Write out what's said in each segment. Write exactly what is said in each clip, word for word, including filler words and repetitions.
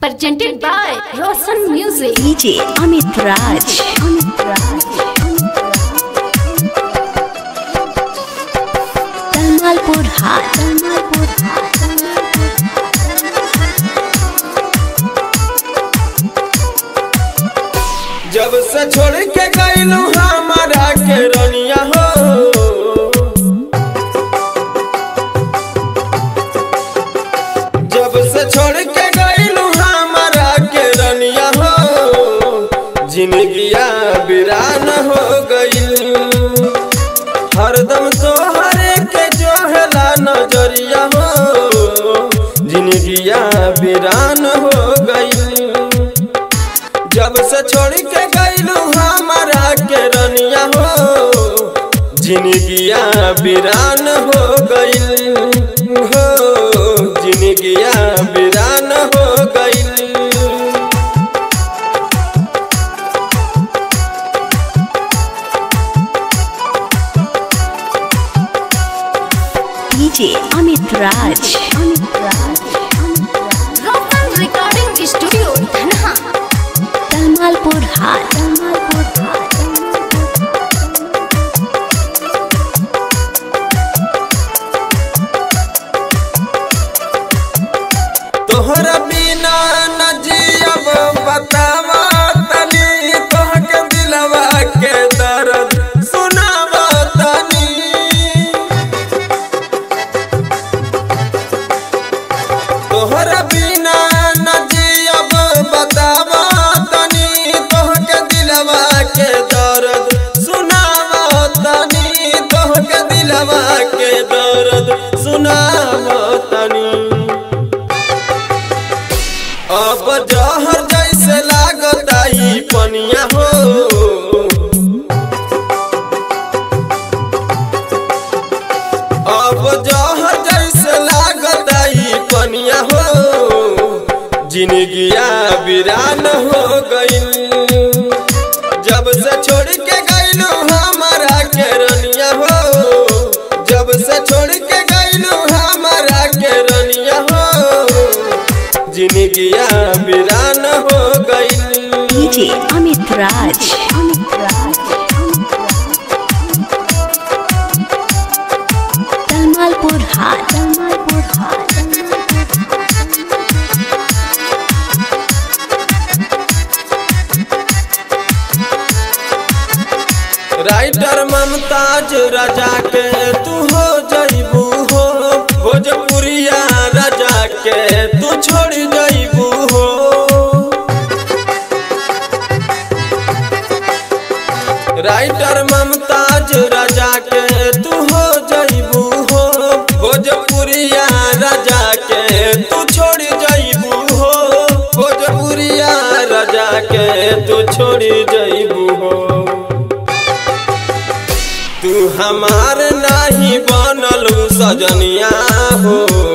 Presented by Roshan Music. D J Amit Raj. Amit Raj. Talmalpur Hat. Talmalpur Hat. जब से छोड़ के गईलू हमारा के रनिया हो, जब से छोड़ के गईलू हमारा के रनिया हो, जिंदगिया वीरान हो गई। हरदम तोहरे के जो हेला नजरिया हो, जिंदगिया वीरान हो गई। जब से छोड़ के गईलू हमारा के रनिया हो, जिंदगिया वीरान हो गई हो, जिंदगिया वीरान हो गई। D J Amit Raj. Amit Raj. Roshan Recording Studio, Dhanha. Talmalpur Hat. Talmalpur Hat. तोहरा बिना न जियब बतावा तनी, तोहके दिलवा के दर्द सुनावा तनी। तोहरा बिना न जियब बतावा तनी, तोहके दिलवा के दर्द सुनावा तनी, तोहके दिलवा के दर्द सुनावा तनी। अब जहर जैसे लागता ई पनिया हो, अब जहर जैसे लागता ई पनिया हो, जिंदगिया वीरान हो गई। जब से छोड़ के गईलू हमारा के रनिया हो, जब से छोड़ के गईलू हमारा के रनिया हो, जिंदगिया वीरान हो गई। D J Amit Raj. Amit Raj. Talmalpur Hat. Talmalpur Hat. Writer Mumtaz Raja के तू हो जईबू हो, भोजपुरिया राजा के तू छोड़ जईबू हो। राइटर ममताज राजा के तू हो जईबू हो, भोजपुरिया राजा के तू छोड़ जईबू हो, भोजपुरिया राजा के तू छोड़ जईबू हो। तू हमार नहीं बनलू सजनिया हो,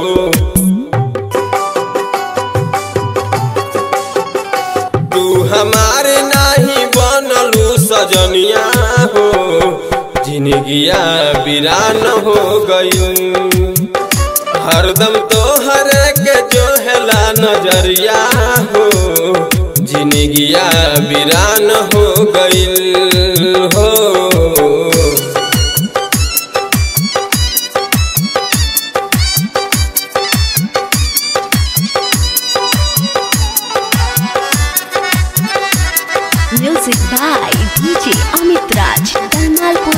तू हमार नहीं बनलू सजनिया हो, जिंदगिया वीरान हो गई। हरदम तोहर के जो हेला नजरिया हो, जिंदगिया वीरान हो गई हो। Music by D J Amit Raj. Talmalpur